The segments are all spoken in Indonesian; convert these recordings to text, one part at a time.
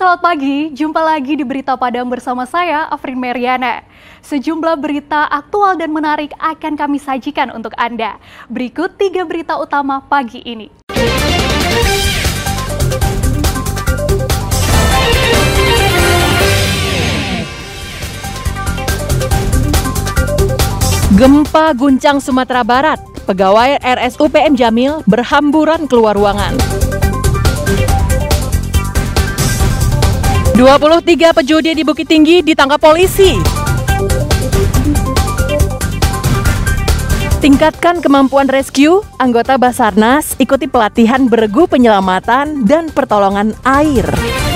selamat pagi. Jumpa lagi di Berita Padang bersama saya, Afrin Meriana. Sejumlah berita aktual dan menarik akan kami sajikan untuk Anda. Berikut 3 berita utama pagi ini. Gempa guncang Sumatera Barat. Pegawai RSUPM Jamil berhamburan keluar ruangan. 23 pejudi di Bukit Tinggi ditangkap polisi. Tingkatkan kemampuan rescue, anggota Basarnas ikuti pelatihan beregu penyelamatan dan pertolongan air.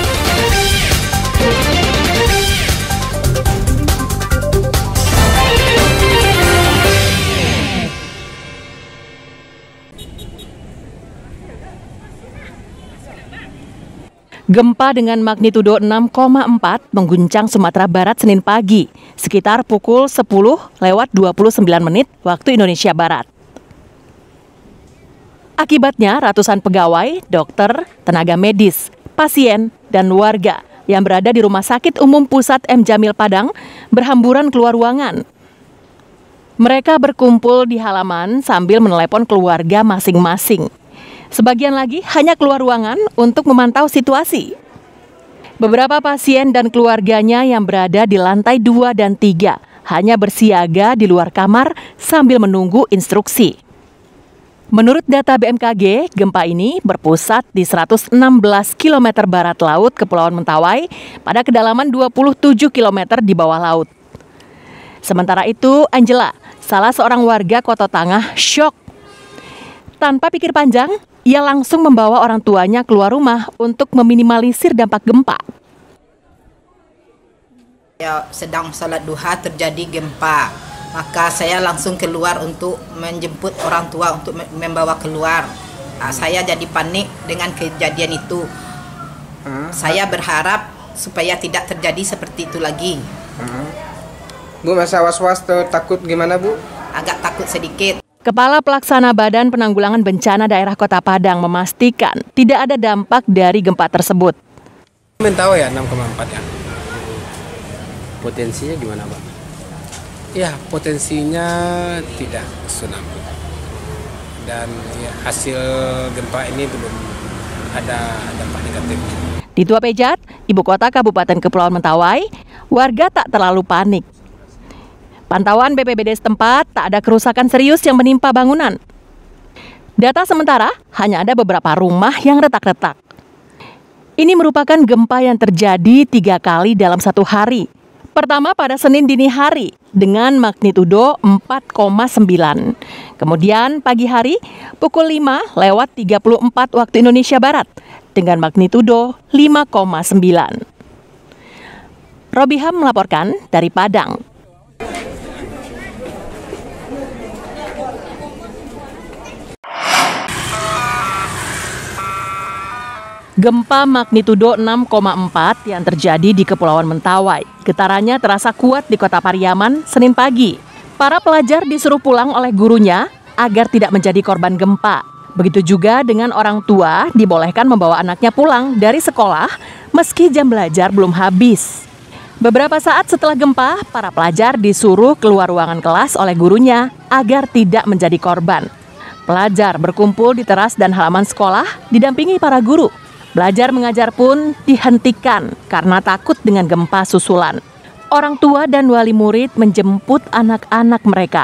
Gempa dengan magnitudo 6,4 mengguncang Sumatera Barat Senin pagi, sekitar pukul 10:29 waktu Indonesia Barat. Akibatnya ratusan pegawai, dokter, tenaga medis, pasien, dan warga yang berada di Rumah Sakit Umum Pusat M. Jamil Padang berhamburan keluar ruangan. Mereka berkumpul di halaman sambil menelepon keluarga masing-masing. Sebagian lagi hanya keluar ruangan untuk memantau situasi. Beberapa pasien dan keluarganya yang berada di lantai 2 dan 3 hanya bersiaga di luar kamar sambil menunggu instruksi. Menurut data BMKG, gempa ini berpusat di 116 km barat laut Kepulauan Mentawai pada kedalaman 27 km di bawah laut. Sementara itu, Angela, salah seorang warga Kota Tangah, syok. Tanpa pikir panjang, ia langsung membawa orang tuanya keluar rumah untuk meminimalisir dampak gempa. Saya sedang salat duha terjadi gempa, maka saya langsung keluar untuk menjemput orang tua untuk membawa keluar. Saya jadi panik dengan kejadian itu. Saya berharap supaya tidak terjadi seperti itu lagi. Bu, masa was-was takut gimana, Bu? Agak takut sedikit. Kepala Pelaksana Badan Penanggulangan Bencana Daerah Kota Padang memastikan tidak ada dampak dari gempa tersebut. Tahu ya 6,4 ya. Potensinya gimana, Pak? Ya, potensinya tidak tsunami. Dan ya, hasil gempa ini belum ada dampak negatif. Di Tua Pejat, ibu kota Kabupaten Kepulauan Mentawai, warga tak terlalu panik. Pantauan BPBD setempat, tak ada kerusakan serius yang menimpa bangunan. Data sementara, hanya ada beberapa rumah yang retak-retak. Ini merupakan gempa yang terjadi 3 kali dalam 1 hari. Pertama pada Senin dini hari dengan magnitudo 4,9. Kemudian pagi hari pukul 5:34 waktu Indonesia Barat dengan magnitudo 5,9. Robiham melaporkan dari Padang. Gempa magnitudo 6,4 yang terjadi di Kepulauan Mentawai. Getarannya terasa kuat di Kota Pariaman Senin pagi. Para pelajar disuruh pulang oleh gurunya agar tidak menjadi korban gempa. Begitu juga dengan orang tua dibolehkan membawa anaknya pulang dari sekolah meski jam belajar belum habis. Beberapa saat setelah gempa, para pelajar disuruh keluar ruangan kelas oleh gurunya agar tidak menjadi korban. Pelajar berkumpul di teras dan halaman sekolah didampingi para guru. Belajar mengajar pun dihentikan karena takut dengan gempa susulan. Orang tua dan wali murid menjemput anak-anak mereka.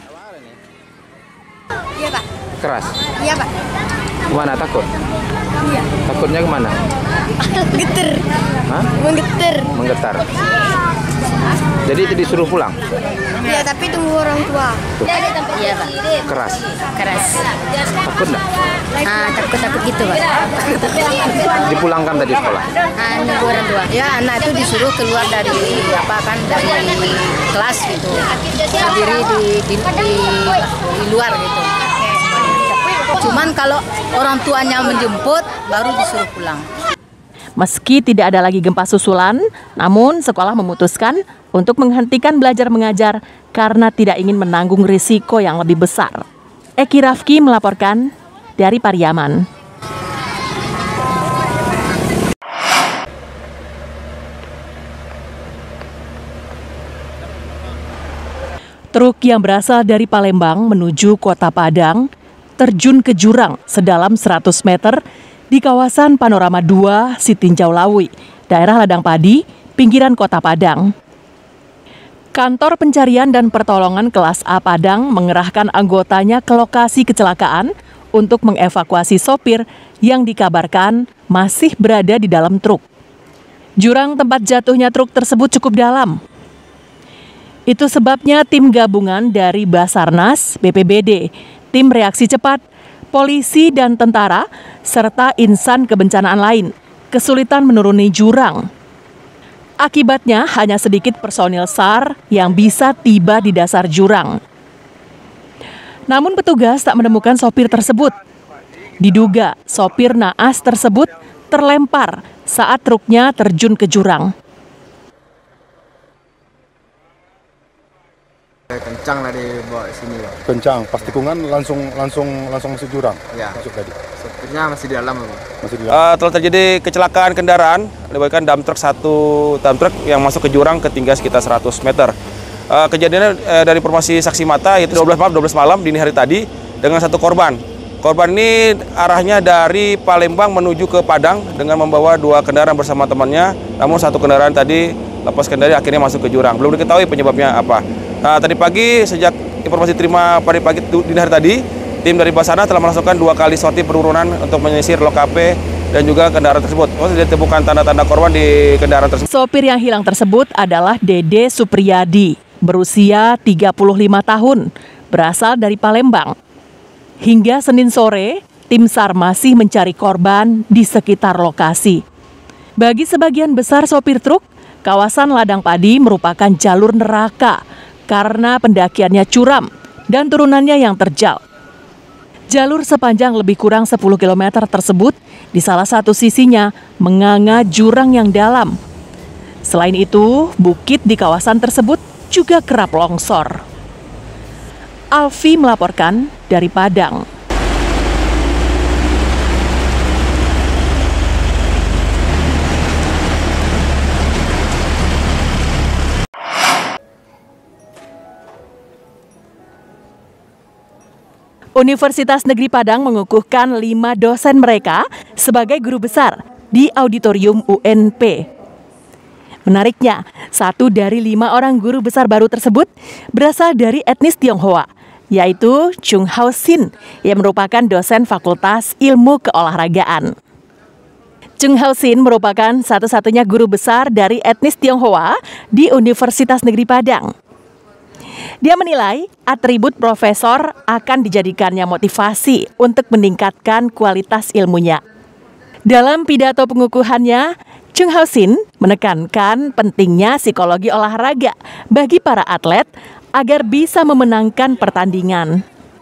Iya, Pak. Keras? Iya, Pak. Kemana takut? Iya. Takutnya kemana? Geter. Hah? Menggeter. Menggetar. Jadi disuruh pulang? Iya, tapi tunggu orang tua. Iya, Pak. Keras? Keras. Takut nggak? Takut gitu, Pak. Dipulangkan tadi sekolah? Nunggu orang tua. Ya, anak itu disuruh keluar dari dari kelas gitu. Berdiri di luar gitu. Cuman kalau orang tuanya menjemput, baru disuruh pulang. Meski tidak ada lagi gempa susulan, namun sekolah memutuskan untuk menghentikan belajar mengajar karena tidak ingin menanggung risiko yang lebih besar. Eki Rafki melaporkan dari Pariaman. Truk yang berasal dari Palembang menuju Kota Padang terjun ke jurang sedalam 100 meter di kawasan Panorama 2 Sitinjau Lawi, daerah Ladang Padi, pinggiran Kota Padang. Kantor Pencarian dan Pertolongan Kelas A Padang mengerahkan anggotanya ke lokasi kecelakaan untuk mengevakuasi sopir yang dikabarkan masih berada di dalam truk. Jurang tempat jatuhnya truk tersebut cukup dalam. Itu sebabnya tim gabungan dari Basarnas, BPBD, tim reaksi cepat, polisi dan tentara, serta insan kebencanaan lain kesulitan menuruni jurang. Akibatnya hanya sedikit personil SAR yang bisa tiba di dasar jurang. Namun petugas tak menemukan sopir tersebut. Diduga sopir naas tersebut terlempar saat truknya terjun ke jurang. Kencang lah dibawa sini. Kencang, pas tikungan langsung masuk jurang. Ya. Masuk tadi. Sopirnya masih di dalam. Masih di dalam. Telah terjadi kecelakaan kendaraan, melibatkan dump truk yang masuk ke jurang ketinggian sekitar 100 meter. Kejadiannya dari informasi saksi mata yaitu 12 malam dini hari tadi dengan satu korban. Korban ini arahnya dari Palembang menuju ke Padang dengan membawa 2 kendaraan bersama temannya. Namun satu kendaraan tadi lepas kendali akhirnya masuk ke jurang. Belum diketahui penyebabnya apa. Tadi pagi sejak informasi terima pada pagi dini hari tadi, tim dari Basarnas telah melakukan 2 kali sorti penurunan untuk menyisir lokasi dan juga kendaraan tersebut. Ditemukan tanda-tanda korban di kendaraan tersebut. Sopir yang hilang tersebut adalah Dede Supriyadi, berusia 35 tahun, berasal dari Palembang. Hingga Senin sore, tim SAR masih mencari korban di sekitar lokasi. Bagi sebagian besar sopir truk, kawasan Ladang Padi merupakan jalur neraka karena pendakiannya curam dan turunannya yang terjal. Jalur sepanjang lebih kurang 10 km tersebut di salah satu sisinya menganga jurang yang dalam. Selain itu, bukit di kawasan tersebut juga kerap longsor. Alfi melaporkan dari Padang. Universitas Negeri Padang mengukuhkan 5 dosen mereka sebagai guru besar di auditorium UNP. Menariknya, 1 dari 5 orang guru besar baru tersebut berasal dari etnis Tionghoa, yaitu Chung Hao Sin yang merupakan dosen Fakultas Ilmu Keolahragaan. Chung Hao Sin merupakan satu-satunya guru besar dari etnis Tionghoa di Universitas Negeri Padang. Dia menilai atribut profesor akan dijadikannya motivasi untuk meningkatkan kualitas ilmunya. Dalam pidato pengukuhannya, Chung Hao Sin menekankan pentingnya psikologi olahraga bagi para atlet agar bisa memenangkan pertandingan.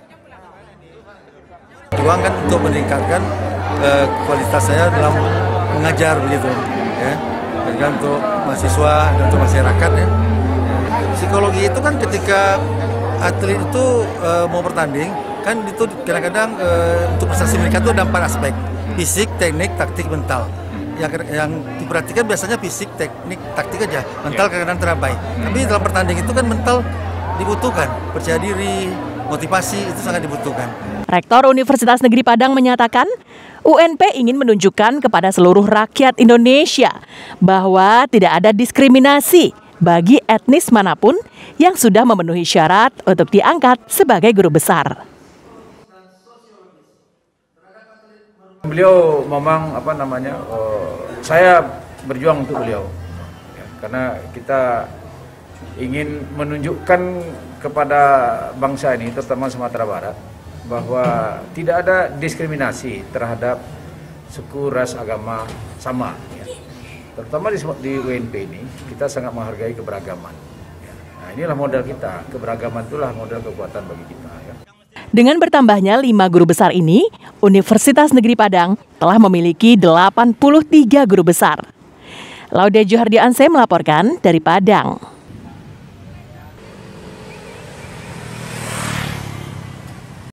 Tujuan kan untuk meningkatkan kualitas saya dalam mengajar begitu, ya, dan untuk mahasiswa dan untuk masyarakat ya. Psikologi itu kan ketika atlet itu mau bertanding, kan itu kadang-kadang untuk prestasi mereka itu ada 4 aspek: fisik, teknik, taktik, mental. Yang diperhatikan biasanya fisik, teknik, taktik aja, mental kadang-kadang terabai. Tapi dalam pertanding itu kan mental dibutuhkan, percaya diri, motivasi itu sangat dibutuhkan. Rektor Universitas Negeri Padang menyatakan, UNP ingin menunjukkan kepada seluruh rakyat Indonesia bahwa tidak ada diskriminasi bagi etnis manapun yang sudah memenuhi syarat untuk diangkat sebagai guru besar. Beliau memang saya berjuang untuk beliau ya, karena kita ingin menunjukkan kepada bangsa ini, terutama Sumatera Barat, bahwa tidak ada diskriminasi terhadap suku, ras, agama sama ya. Terutama di UNP ini kita sangat menghargai keberagaman ya. Nah, inilah modal kita, keberagaman itulah modal kekuatan bagi kita ya. Dengan bertambahnya 5 guru besar ini, Universitas Negeri Padang telah memiliki 83 guru besar. Laude Juhardianse melaporkan dari Padang.